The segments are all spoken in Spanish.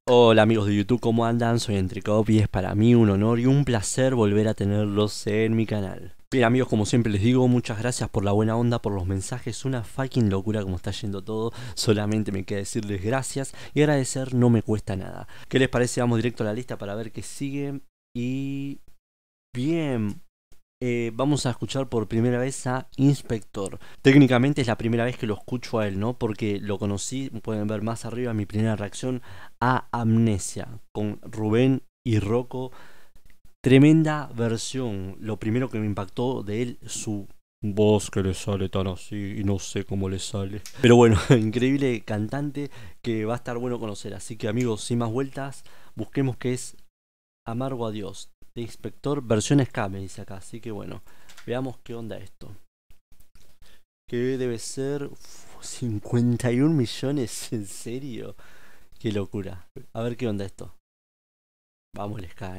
Hola amigos de YouTube, ¿cómo andan? Soy Entrecop y es para mí un honor y un placer volver a tenerlos en mi canal. Bien amigos, como siempre les digo, muchas gracias por la buena onda, por los mensajes, una fucking locura como está yendo todo. Solamente me queda decirles gracias y agradecer no me cuesta nada. ¿Qué les parece? Vamos directo a la lista para ver qué sigue. Y... bien... vamos a escuchar por primera vez a Inspector. Técnicamente es la primera vez que lo escucho a él, ¿no? Porque lo conocí, pueden ver más arriba mi primera reacción a Amnesia con Rubén y Rocco. Tremenda versión. Lo primero que me impactó de él, su voz que le sale tan así y no sé cómo le sale. Pero bueno, increíble cantante que va a estar bueno conocer. Así que amigos, sin más vueltas, busquemos qué es Amargo Adiós de Inspector, versión ska me dice acá, así que bueno, veamos qué onda esto. Que debe ser 51 millones, ¿en serio? Qué locura. A ver qué onda esto. Vamos el ska,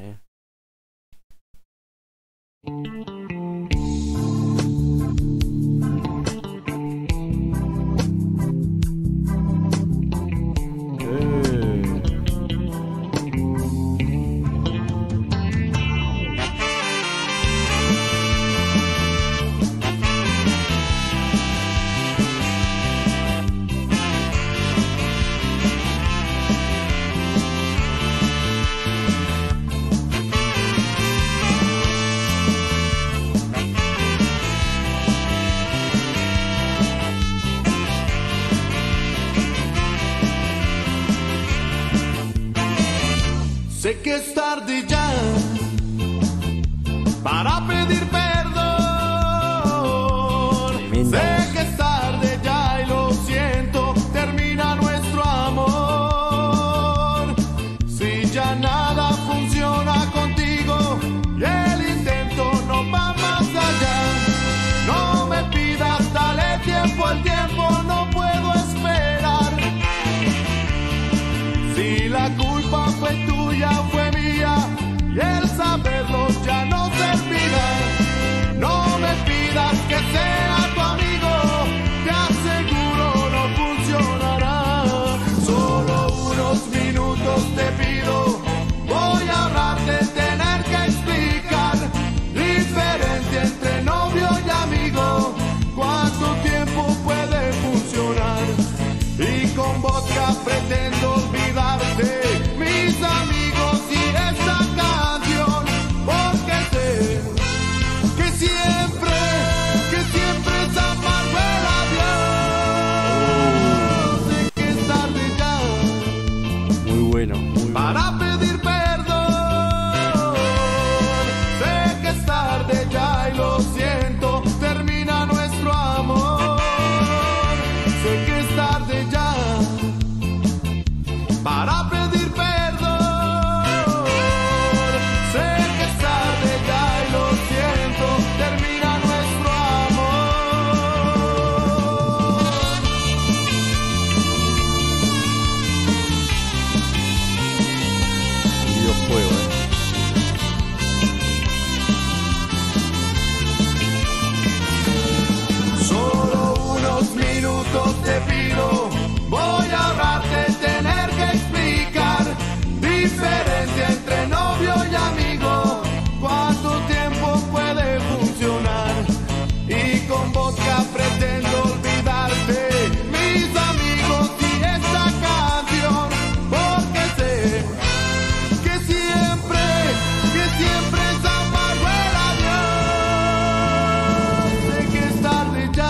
Sé que es tarde ya para pedir perdón. Tremenda Sé voz. que es tarde ya y lo siento, termina nuestro amor. Si ya nada funciona contigo y el intento no va más allá, no me pidas, dale tiempo, el tiempo no puedo esperar. Si la culpa fue tuya, fue mía, y el saberlo ya no servirá. No me pidas que sea tu amigo, te aseguro no funcionará. Solo unos minutos te pido, voy a ahorrarte tener que explicar. Diferente entre novio y amigo, ¿cuánto tiempo puede funcionar? Y con vodka pretendo olvidarte, mis amigos y esta canción, porque sé que siempre es amargo el adiós. Sé que es tarde ya Muy bueno, muy bueno. para pedir perdón. Sé que es tarde ya y lo siento, termina nuestro amor. Sé que es tarde ya para pedir perdón. Sé que es tarde ya y lo siento, termina nuestro amor. Videojuego, Solo unos minutos te pido, voy a ahorrarte tener que explicar. Diferencia entre novio y amigo, ¿cuánto tiempo puede funcionar? Y con vodka pretendo olvidarte, mis amigos y esta canción, porque sé que siempre es amargo el adiós. Sé que es tarde ya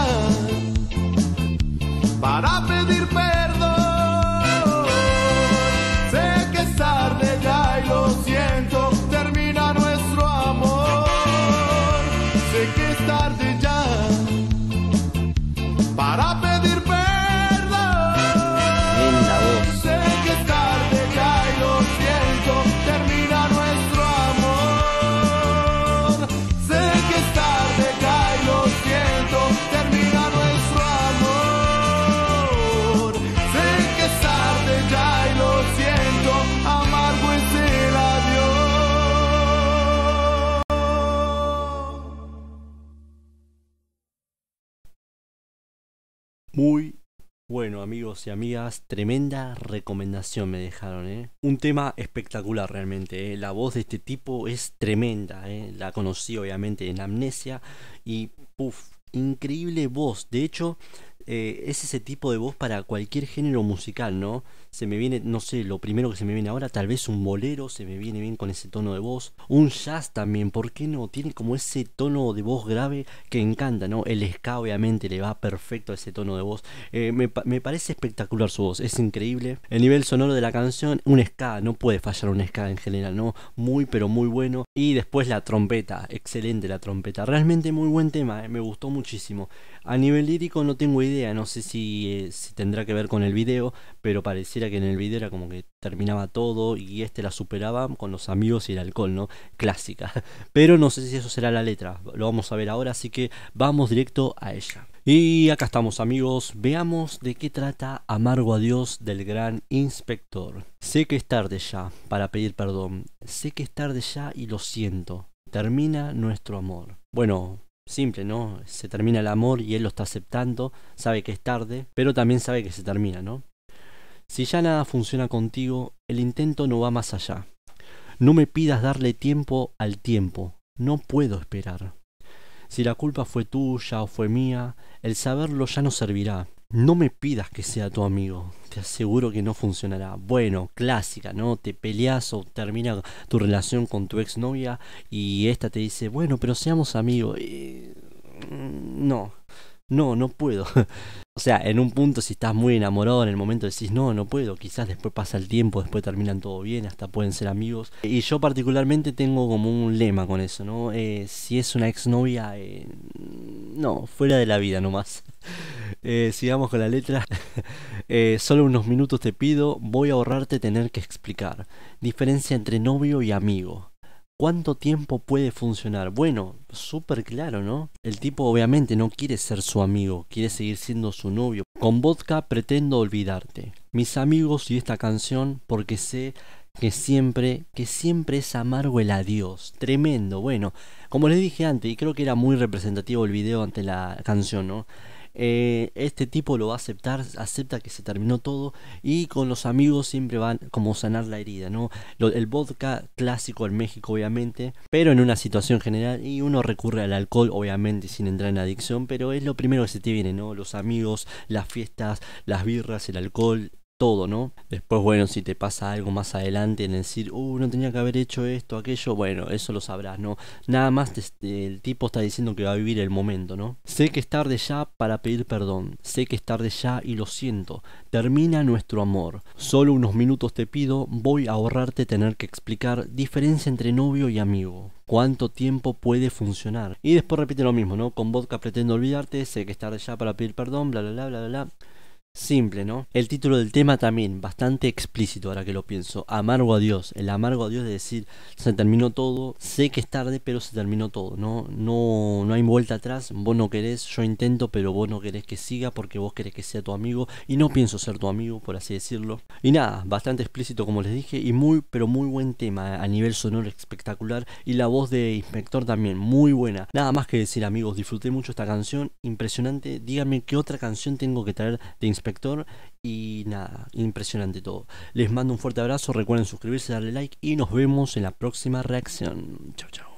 para pedir perdón. Sé que es tarde ya y lo siento, termina nuestro amor. Sé que es tarde ya para pedir perdón. tremenda voz. Sé que es tarde ya y lo siento, termina nuestro amor. Sé que es tarde ya y lo siento, termina nuestro amor. Sé que es tarde ya y lo siento, amargo es el adiós. Muy Bueno, amigos y amigas, tremenda recomendación me dejaron, ¿eh? Un tema espectacular realmente, ¿eh? La voz de este tipo es tremenda, ¿eh? La conocí obviamente en Amnesia y, puff, increíble voz. De hecho, es ese tipo de voz para cualquier género musical, ¿no? Se me viene, no sé, lo primero que se me viene ahora, tal vez un bolero, se me viene bien con ese tono de voz. Un jazz también, ¿por qué no? Tiene como ese tono de voz grave que encanta, ¿no? El ska obviamente le va perfecto a ese tono de voz. Me parece espectacular su voz, es increíble. El nivel sonoro de la canción, un ska, no puede fallar un ska en general, ¿no? Muy pero muy bueno. Y después la trompeta, excelente la trompeta. Realmente muy buen tema, me gustó muchísimo. A nivel lírico no tengo idea, no sé si tendrá que ver con el video, pero pareciera que en el video era como que terminaba todo y este la superaba con los amigos y el alcohol, ¿no? Clásica. Pero no sé si eso será la letra, lo vamos a ver ahora, así que vamos directo a ella. Y acá estamos, amigos, veamos de qué trata Amargo Adiós del Gran Inspector. Sé que es tarde ya para pedir perdón, sé que es tarde ya y lo siento, termina nuestro amor. Bueno, simple, ¿no? Se termina el amor y él lo está aceptando, sabe que es tarde, pero también sabe que se termina, ¿no? Si ya nada funciona contigo, el intento no va más allá. No me pidas darle tiempo al tiempo, no puedo esperar. Si la culpa fue tuya o fue mía, el saberlo ya no servirá. No me pidas que sea tu amigo, te aseguro que no funcionará. Bueno, clásica, ¿no? Te peleas o termina tu relación con tu exnovia y esta te dice, bueno, pero seamos amigos. No puedo. O sea, en un punto si estás muy enamorado, en el momento decís, no puedo, quizás después pasa el tiempo, después terminan todo bien, hasta pueden ser amigos. Y yo particularmente tengo como un lema con eso, ¿no? Si es una exnovia, no, fuera de la vida nomás. Sigamos con la letra. Solo unos minutos te pido, voy a ahorrarte tener que explicar. Diferencia entre novio y amigo. ¿Cuánto tiempo puede funcionar? Bueno, súper claro, ¿no? El tipo obviamente no quiere ser su amigo, quiere seguir siendo su novio. Con vodka pretendo olvidarte. Mis amigos y esta canción porque sé que siempre es amargo el adiós. Tremendo, bueno, como les dije antes, y creo que era muy representativo el video ante la canción, ¿no? Este tipo lo va a aceptar, acepta que se terminó todo y con los amigos siempre van como sanar la herida, ¿no? El vodka clásico en México obviamente, pero en una situación general y uno recurre al alcohol obviamente sin entrar en adicción, pero es lo primero que se te viene, ¿no? Los amigos, las fiestas, las birras, el alcohol. Todo, ¿no? Después, bueno, si te pasa algo más adelante en decir, no tenía que haber hecho esto, aquello, bueno, eso lo sabrás, ¿no? Nada más el tipo está diciendo que va a vivir el momento, ¿no? Sé que es tarde ya para pedir perdón, sé que es tarde ya y lo siento, termina nuestro amor. Solo unos minutos te pido, voy a ahorrarte tener que explicar diferencia entre novio y amigo. ¿Cuánto tiempo puede funcionar? Y después repite lo mismo, ¿no? Con vodka pretendo olvidarte, sé que es tarde ya para pedir perdón, bla bla bla bla bla. Simple, ¿no? El título del tema también, bastante explícito ahora que lo pienso. Amargo adiós. El amargo adiós de decir, se terminó todo. Sé que es tarde, pero se terminó todo. No hay vuelta atrás. Vos no querés, yo intento, pero vos no querés que siga porque vos querés que sea tu amigo. Y no pienso ser tu amigo, por así decirlo. Y nada, bastante explícito como les dije. Y pero muy buen tema. A nivel sonoro espectacular. Y la voz de Inspector también, muy buena. Nada más que decir, amigos, disfruté mucho esta canción. Impresionante. Díganme qué otra canción tengo que traer de Inspector. Y nada, impresionante todo. Les mando un fuerte abrazo, recuerden suscribirse, darle like y nos vemos en la próxima reacción. Chau chau.